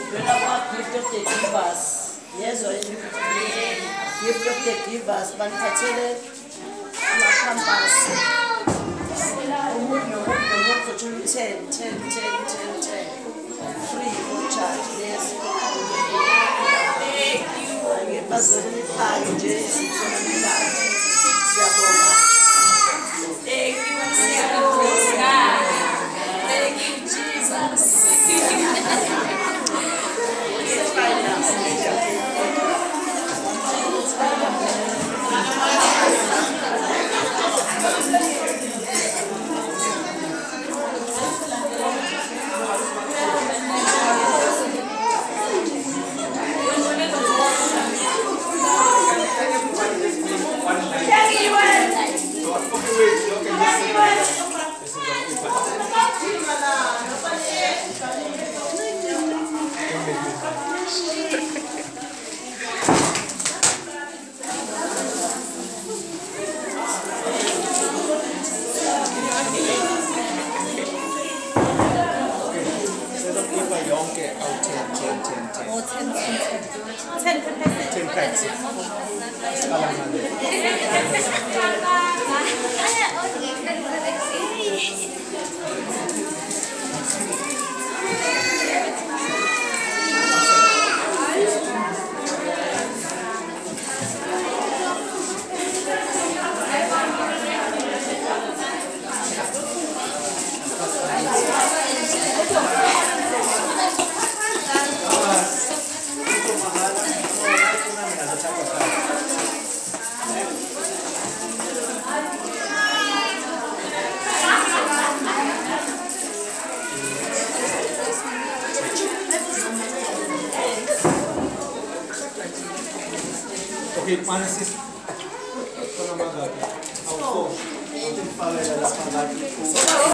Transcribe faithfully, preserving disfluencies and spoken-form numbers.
Lona kwa gift of the givers. Yezwa yini? Gift of the givers. Baniphathele amakhambasi. Umuntu nomuntu nomuntu uzothula ten, ten, ten, ten, ten. Free for charge. Yes. Thank you. Bazoniphake nje isizona niphathe. Siyabonga. Thank you. Siyabonga. Thank you, Jesus. Okay, mana sis? Kau nama apa? Aku. Aku tinggal di dalam kamar.